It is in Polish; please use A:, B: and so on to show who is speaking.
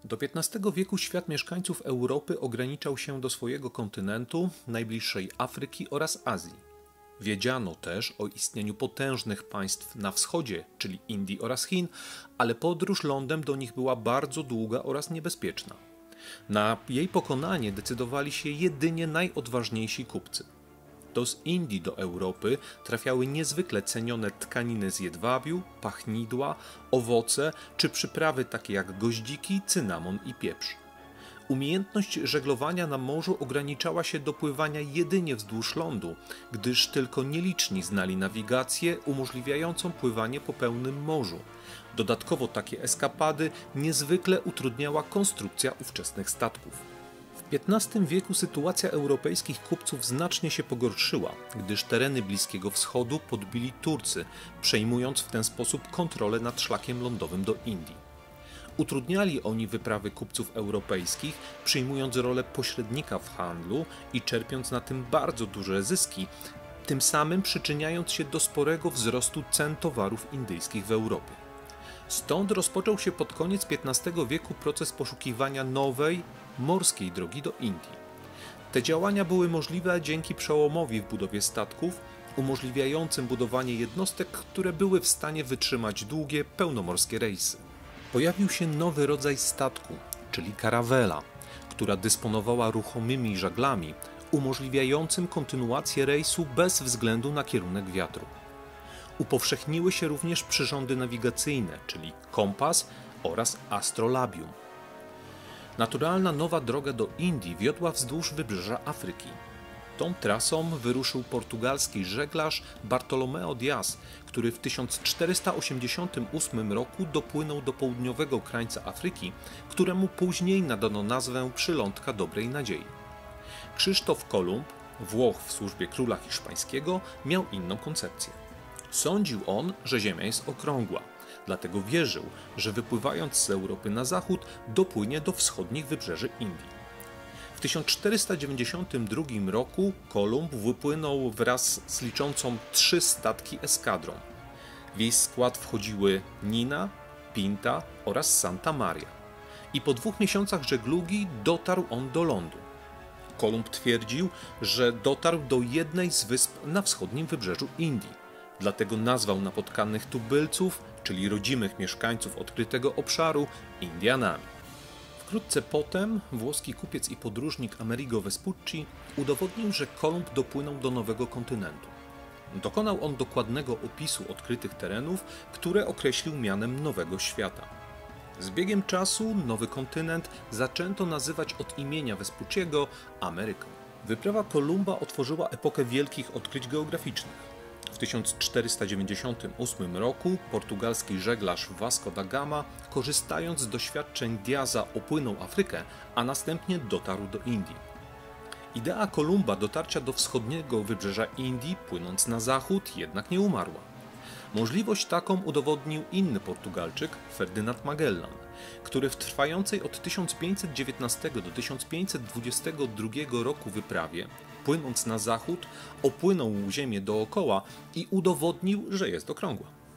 A: Do XV wieku świat mieszkańców Europy ograniczał się do swojego kontynentu, najbliższej Afryki oraz Azji. Wiedziano też o istnieniu potężnych państw na wschodzie, czyli Indii oraz Chin, ale podróż lądem do nich była bardzo długa oraz niebezpieczna. Na jej pokonanie decydowali się jedynie najodważniejsi kupcy. To z Indii do Europy trafiały niezwykle cenione tkaniny z jedwabiu, pachnidła, owoce czy przyprawy takie jak goździki, cynamon i pieprz. Umiejętność żeglowania na morzu ograniczała się do pływania jedynie wzdłuż lądu, gdyż tylko nieliczni znali nawigację umożliwiającą pływanie po pełnym morzu. Dodatkowo takie eskapady niezwykle utrudniała konstrukcja ówczesnych statków. W XV wieku sytuacja europejskich kupców znacznie się pogorszyła, gdyż tereny Bliskiego Wschodu podbili Turcy, przejmując w ten sposób kontrolę nad szlakiem lądowym do Indii. Utrudniali oni wyprawy kupców europejskich, przyjmując rolę pośrednika w handlu i czerpiąc na tym bardzo duże zyski, tym samym przyczyniając się do sporego wzrostu cen towarów indyjskich w Europie. Stąd rozpoczął się pod koniec XV wieku proces poszukiwania nowej, morskiej drogi do Indii. Te działania były możliwe dzięki przełomowi w budowie statków, umożliwiającym budowanie jednostek, które były w stanie wytrzymać długie, pełnomorskie rejsy. Pojawił się nowy rodzaj statku, czyli karawela, która dysponowała ruchomymi żaglami, umożliwiającym kontynuację rejsu bez względu na kierunek wiatru. Upowszechniły się również przyrządy nawigacyjne, czyli kompas oraz astrolabium. Naturalna nowa droga do Indii wiodła wzdłuż wybrzeża Afryki. Tą trasą wyruszył portugalski żeglarz Bartolomeu Dias, który w 1488 roku dopłynął do południowego krańca Afryki, któremu później nadano nazwę Przylądka Dobrej Nadziei. Krzysztof Kolumb, Włoch w służbie króla hiszpańskiego, miał inną koncepcję. Sądził on, że Ziemia jest okrągła, dlatego wierzył, że wypływając z Europy na zachód dopłynie do wschodnich wybrzeży Indii. W 1492 roku Kolumb wypłynął wraz z liczącą 3 statki eskadrą. W jej skład wchodziły Nina, Pinta oraz Santa Maria. I po 2 miesiącach żeglugi dotarł on do lądu. Kolumb twierdził, że dotarł do jednej z wysp na wschodnim wybrzeżu Indii. Dlatego nazwał napotkanych tubylców, czyli rodzimych mieszkańców odkrytego obszaru, Indianami. Wkrótce potem włoski kupiec i podróżnik Amerigo Vespucci udowodnił, że Kolumb dopłynął do nowego kontynentu. Dokonał on dokładnego opisu odkrytych terenów, które określił mianem Nowego Świata. Z biegiem czasu nowy kontynent zaczęto nazywać od imienia Vespucciego Ameryką. Wyprawa Kolumba otworzyła epokę wielkich odkryć geograficznych. W 1498 roku portugalski żeglarz Vasco da Gama, korzystając z doświadczeń Diaza, opłynął Afrykę, a następnie dotarł do Indii. Idea Kolumba dotarcia do wschodniego wybrzeża Indii, płynąc na zachód, jednak nie umarła. Możliwość taką udowodnił inny Portugalczyk, Ferdynand Magellan, który w trwającej od 1519 do 1522 roku wyprawie, płynąc na zachód, opłynął Ziemię dookoła i udowodnił, że jest okrągła.